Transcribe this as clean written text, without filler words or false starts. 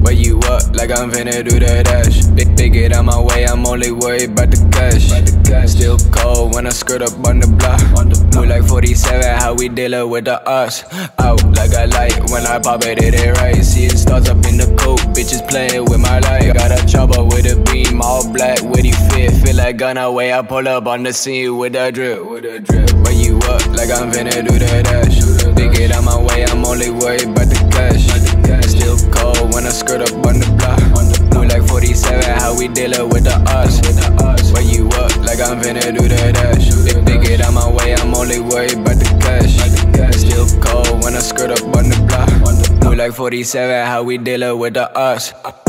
Where you up, like I'm finna do the dash. Big it out my way, I'm only worried about the cash. Still cold when I skirt up on the block. Move like 47, how we dealin' with the us. Out like a light, when I pop it, it ain't right. Seeing stars up in the coat, bitches playing with my life. Got a chopper with a beam, all black, where you fit? Feel like gun away, I pull up on the scene with a drip. Where you up, like I'm finna do the dash. Big it out my way, I'm only worried about the cash. Still cold when I skirt up on the block. Move like 47, how we dealin' with the us. Where you up, like I'm finna do the dash. Big it out my way, I'm only worried about the cash. Still cold when I skirt up on the block. Move like 47, how we dealin' with the us.